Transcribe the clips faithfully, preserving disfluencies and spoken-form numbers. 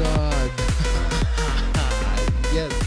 god. Yes.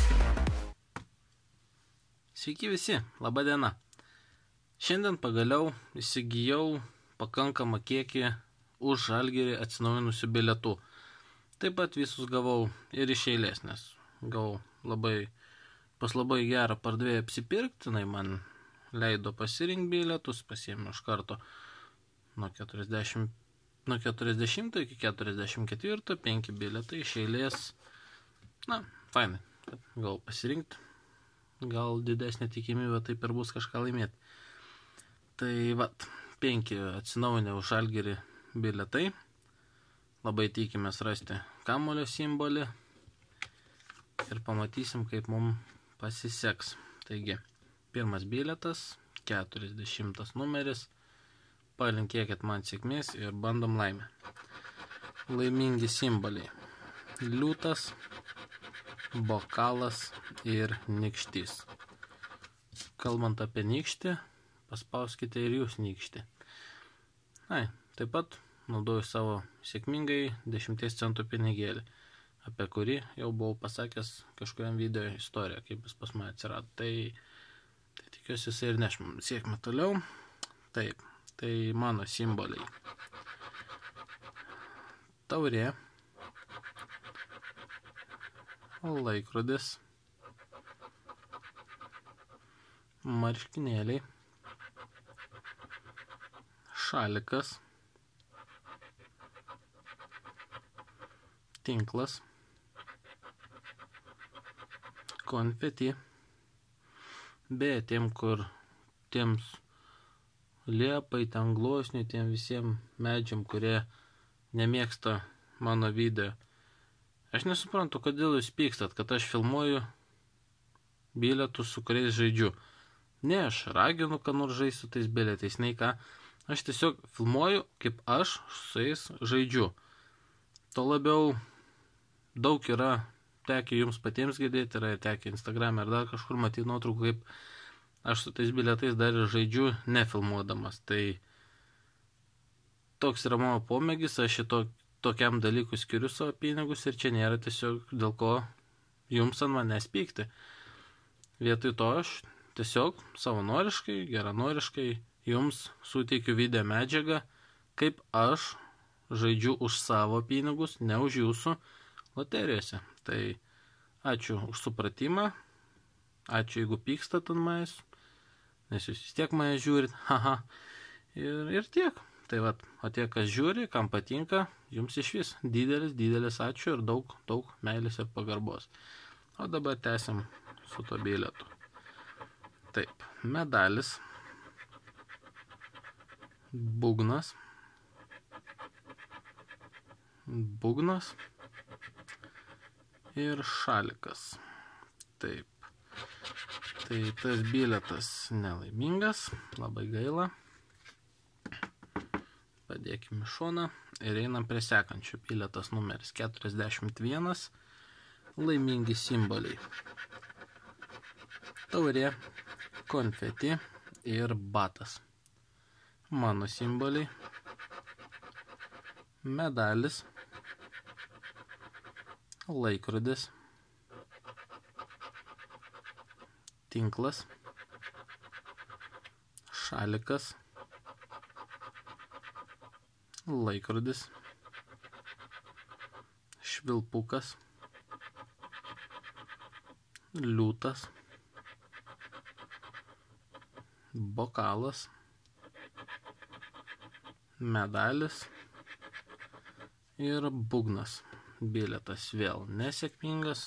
Sveiki visi, laba diena. Šiandien pagaliau įsigijau pakankamą kiekį už Žalgirį atsinaujinusių bilietų. Taip pat visus gavau ir iš eilės, nes gavau labai, pas labai gerą pardavėją apsipirkti, jinai man leido pasirinkti bilietus, pasiėmiau iš karto nuo keturiasdešimt, nuo keturiasdešimto iki keturiasdešimt ketvirto, penki bilietai iš eilės. Na, fainai, gal pasirinkti, gal didesnė tikimybė taip ir bus kažką laimėti. Tai vat, penki atsinaujinę už Žalgirį bilietai. Labai tikimės rasti kamuolio simbolį ir pamatysim, kaip mums pasiseks. Taigi, pirmas bilietas, keturiasdešimtas numeris. Palinkėkit man sėkmės ir bandom laimę. Laimingi simboliai. Liūtas, bokalas ir nykštys. Kalbant apie nykštį, paspauskite ir jūs nykštį. Ai, taip pat naudoju savo sėkmingai dešimties centų pinigėlį, apie kurį jau buvau pasakęs kažkuriam video istoriją, kaip jis pas mane atsirado. Tai, tai tikiuosi jisai ir neš man sėkmę toliau. Taip, tai mano simboliai. Taurė, laikrodis, marškinėliai, šalikas, tinklas, konfeti, beje, tiem, kur tiems liepai, ten gluosniui, tiem visiems medžiam, kurie nemėgsta mano video. Aš nesuprantu, kodėl jūs pykstat, kad aš filmuoju bilietus, su kuriais žaidžiu. Ne, aš raginu, kad nors žaisiu tais bilietais, nei ką. Aš tiesiog filmuoju, kaip aš su jais žaidžiu. To labiau daug yra tekę jums patiems girdėti, yra tekę Instagram ir dar kažkur matyti nuotraukų, kaip aš su tais bilietais dar ir žaidžiu, nefilmuodamas. Tai toks yra mano pomėgis, aš šito tokiam dalykui skiriu savo pinigus ir čia nėra tiesiog dėl ko jums ant manęs pykti. Vietoj to aš tiesiog savanoriškai, geranoriškai jums suteikiu video medžiagą, kaip aš žaidžiu už savo pinigus, ne už jūsų loterijose. Tai ačiū už supratimą, ačiū jeigu pykstat ant manęs, nes jūs vis tiek mane žiūrit, haha, ir, ir tiek. Tai vat, o tie, kas žiūri, kam patinka, jums iš vis didelis, didelis ačiū ir daug, daug meilės ir pagarbos. O dabar tęsim su to bilietu. Taip, medalis, būgnas, būgnas ir šalikas. Taip. Tai tas bilietas nelaimingas, labai gaila. Padėkime šoną ir einam prie sekančio. Bilietas numeris keturiasdešimt vienas. Laimingi simboliai. Taurė, konfeti ir batas. Mano simboliai. Medalis, laikrodis, tinklas, šalikas, laikrodis, švilpukas, liūtas, bokalas, medalis ir būgnas. Bilietas vėl nesėkmingas.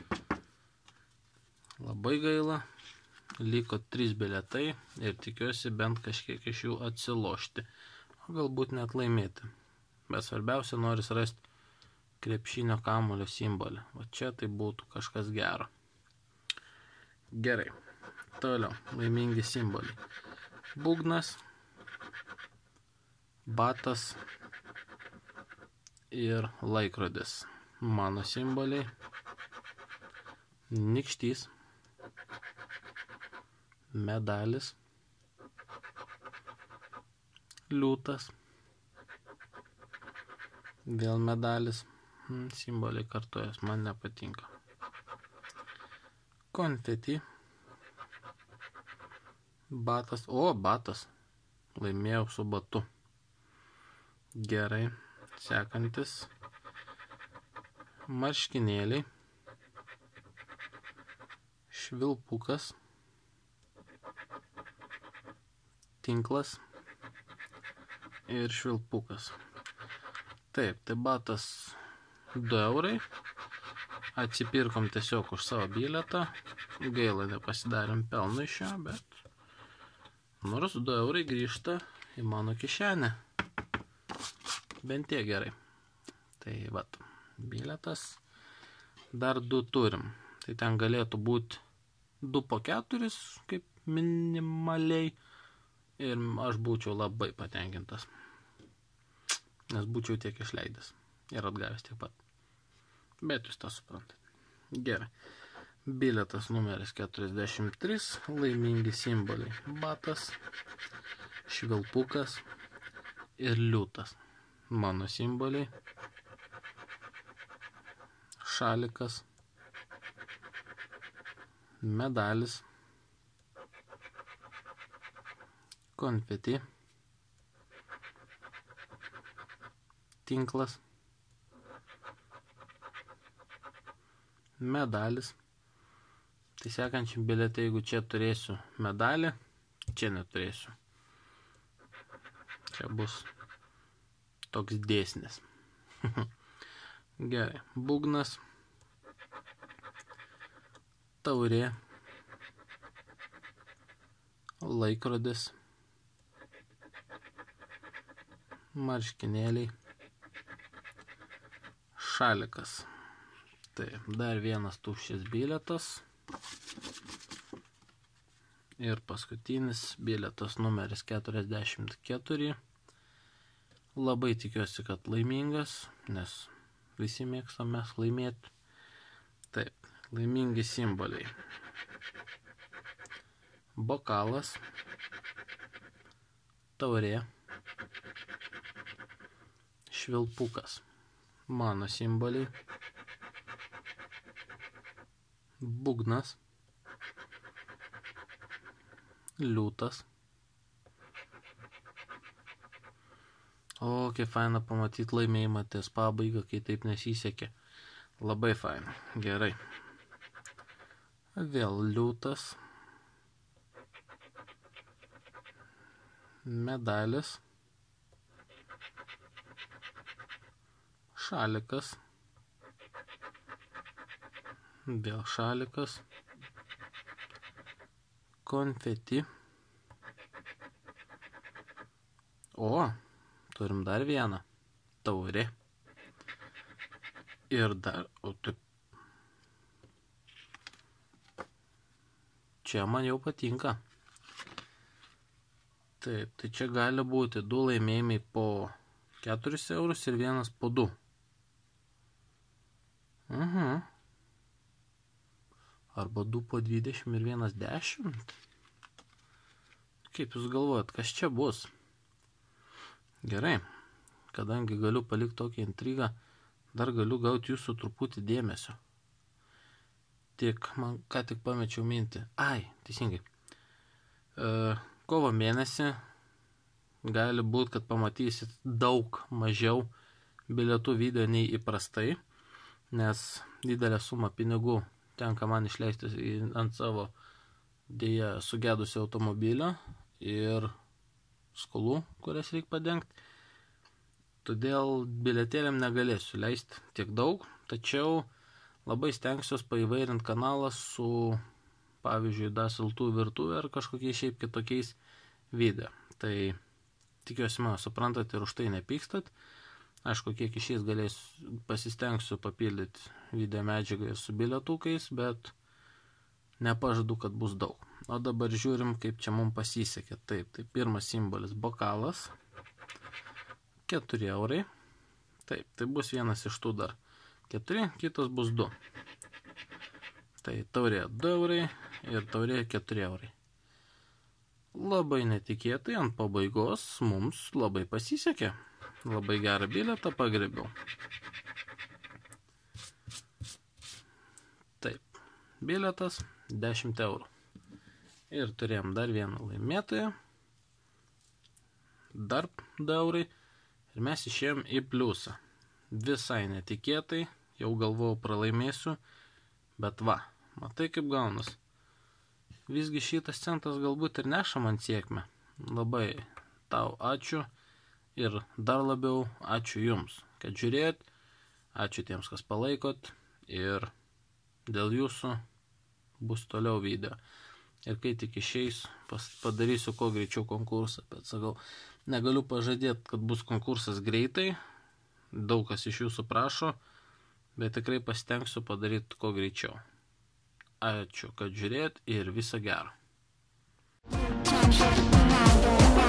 Labai gaila. Liko trys bilietai ir tikiuosi bent kažkiek iš jų atsilošti. O galbūt net laimėti. Bet svarbiausia noris rasti krepšinio kamuolio simbolį. O čia tai būtų kažkas gero. Gerai. Toliau. Laimingi simboliai. Būgnas, batas ir laikrodis. Mano simboliai. Nykštys, medalis, liūtas, vėl medalis, Simboliai kartojas, man nepatinka. Konfeti. Batas. O, batas. Laimėjau su batu. Gerai. Sekantis. Marškinėliai. Švilpukas. Tinklas. Ir švilpukas. Taip, tai batas du eurai. Atsipirkom tiesiog už savo bilietą. Gaila, nepasidarėm pelno iš jo, bet nors du eurai grįžta į mano kišenę. Bent tiek gerai. Tai vat, bilietas. Dar du turim. Tai ten galėtų būti du po keturis, kaip minimaliai. Ir aš būčiau labai patenkintas. Nes būčiau tiek išleidęs. Ir atgavęs tiek pat. Bet jūs tą suprantate. Gerai. Bilietas numeris keturiasdešimt trys. Laimingi simboliai. Batas. Švilpukas. Ir liūtas. Mano simboliai. Šalikas. Medalis. Konfeti. Tinklas. Medalis. Tai sekančiam bilietą, jeigu čia turėsiu medalį, čia neturėsiu. Čia bus toks dėsnis. Gerai. Būgnas. Taurė. Laikrodis. Marškinėliai. Šalikas. Taip, dar vienas tuščias bilietas. Ir paskutinis bilietas numeris keturiasdešimt keturi. Labai tikiuosi, kad laimingas, nes visi mėgstame laimėti. Taip, laimingi simboliai. Bokalas. Taurė. Švilpukas. Mano simboliai. Būgnas. Liūtas. O, kaip faina pamatyti laimėjimą ties pabaigą, kai taip nesisekė. Labai faina. Gerai. Vėl liūtas. Medalis. Šalikas. Vėl šalikas. Konfeti. O, turim dar vieną. Taurė. Ir dar, o taip. Čia man jau patinka. Taip, tai čia gali būti du laimėjimai po keturis eurus ir vienas po du. Mhm. Arba du po dvidešimt ir vienas dešimt. Kaip jūs galvojat, kas čia bus? Gerai, kadangi galiu palikti tokią intrigą, dar galiu gauti jūsų truputį dėmesio. Tik, man ką tik pamečiau mintį. Ai, teisingai. E, kovo mėnesį gali būti, kad pamatysit daug mažiau bilietų video nei įprastai, nes didelę sumą pinigų tenka man išleisti ant savo dėja sugedusio automobilio ir skolų, kurias reikia padengti. Todėl bilietėliam negalėsiu leisti tiek daug, tačiau labai stengsiuos paįvairinti kanalą su, pavyzdžiui, dasiltų virtuvė ar kažkokiais šiaip kitokiais video. Tai tikiuosi mano suprantat ir už tai nepykstat. Aišku, kiek išės galėsiu, pasistengsiu papildyti video medžiagą ir su bilietukais, bet nepažadu, kad bus daug. O dabar žiūrim, kaip čia mums pasisekė. Taip, tai pirmas simbolis bokalas. keturi eurai. Taip, tai bus vienas iš tų dar. keturi, kitas bus du. Tai taurė du eurai ir taurė keturi eurai. Labai netikėtai ant pabaigos mums labai pasisekė. Labai gerą bilietą pagrebiau. bilietas dešimt eurų. Ir turėjom dar vieną laimėtoją, dar du eurai, ir mes išėjom į pliusą. Visai netikėtai, jau galvojau pralaimėsiu, bet va, matai kaip gaunas. Visgi šitas centas galbūt ir neša man sėkmę. Labai tau ačiū ir dar labiau ačiū jums, kad žiūrėjot, ačiū tiems, kas palaikot ir dėl jūsų bus toliau video. Ir kai tik išeis, padarysiu kuo greičiau konkursą, bet sakau, negaliu pažadėti, kad bus konkursas greitai, daug kas iš jūsų prašo, bet tikrai pasitengsiu padaryti kuo greičiau. Ačiū, kad žiūrėjot ir viso gero.